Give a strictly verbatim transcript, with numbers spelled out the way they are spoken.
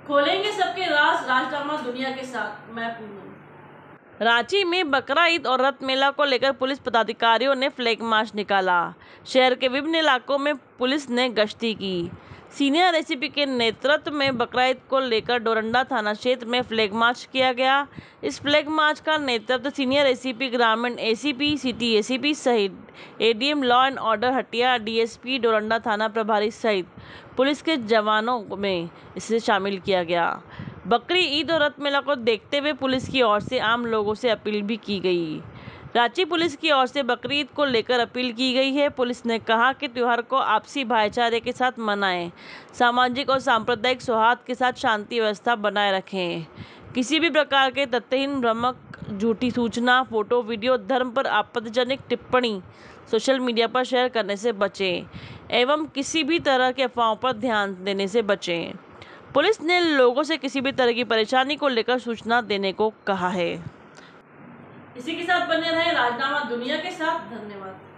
खोलेंगे सबके राज, राजनामा दुनिया के साथ। मैं पूनम। रांची में बकरा ईद और रथ मेला को लेकर पुलिस पदाधिकारियों ने फ्लैग मार्च निकाला। शहर के विभिन्न इलाकों में पुलिस ने गश्ती की। सीनियर एसीपी के नेतृत्व में बकरा ईद को लेकर डोरंडा थाना क्षेत्र में फ्लैग मार्च किया गया। इस फ्लैग मार्च का नेतृत्व सीनियर एसीपी ग्रामीण, एसीपी सिटी एसीपी सहित ADM law and order Hatia, DSP Doranda थाना प्रभारी सहित पुलिस के जवानों में इसे शामिल किया गया। बकरी ईद और रथ मेला को देखते हुए पुलिस की ओर से आम लोगों से अपील भी की गई। रांची पुलिस की ओर से बकरी ईद को लेकर अपील की गई है। पुलिस ने कहा कि त्योहार को आपसी भाईचारे के साथ मनाएं, सामाजिक और सांप्रदायिक सौहार्द के साथ शांति व्यवस्था बनाए रखें, किसी भी प्रकार के तथ्यहीन, भ्रामक, झूठी सूचना, फोटो, वीडियो, धर्म पर आपत्तिजनक टिप्पणी सोशल मीडिया पर शेयर करने से बचें एवं किसी भी तरह के अफवाहों पर ध्यान देने से बचें। पुलिस ने लोगों से किसी भी तरह की परेशानी को लेकर सूचना देने को कहा है। इसी के साथ बने रहे राजनामा दुनिया के साथ। धन्यवाद।